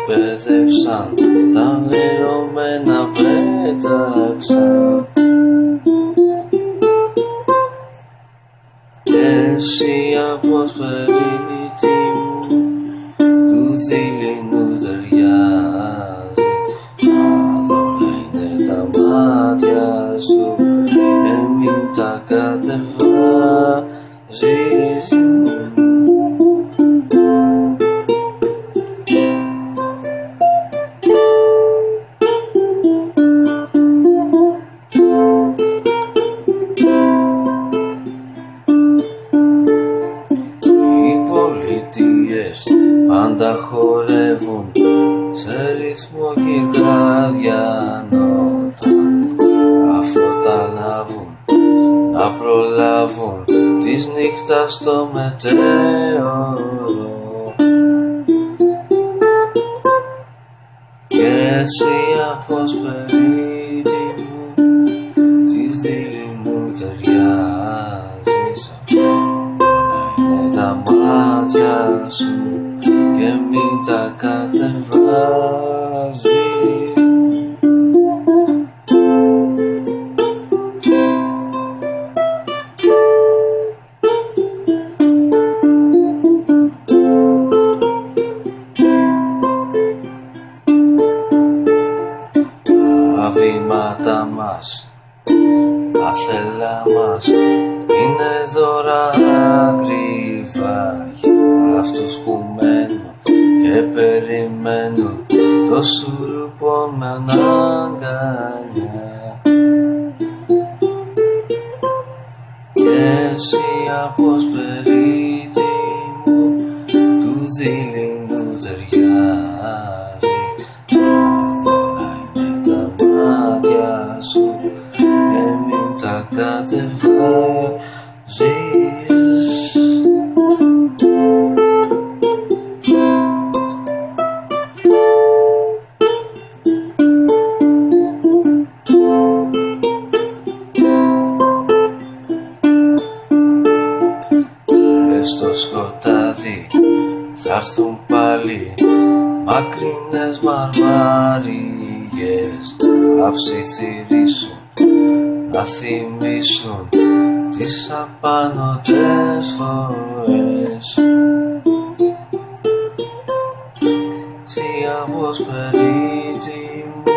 Παιδεύσαν, τα λερωμένα πέταξαν κι εσύ αποσπερίτη μου του δειλινού ταιριάζει. Άδωλα είναι τα μάτια σου και μην τα κατεβάζεις. Πάντα χορεύουν σε ρυθμό κυκαδιανό. Αυτό τα λάβουν να προλάβουν της νύχτας το μετέωρο. Και εσύ αποσπερίτη μου της δειλινού ταιριάζεις. Όλα είναι τα μάτια σου και μην τα κατεβάζεις. Τα βήματα μας, τα θέλα μας είναι δώρα ακριβά για αυτούς που μένουν και περιμένουν το σουρουπό με αγκαλιά. Και εσύ αποσπερίτη μου του δειλινού ταιριάζει. Άδωλα είναι τα μάτια σου και μην τα κατεβάζεις. Στο σκοτάδι θα έρθουν πάλι μακρινές μαρμαρίες να ψιθυρίσουν, να θυμίσουν τις απάνωτες φορές. Τι αποσπερίτη μου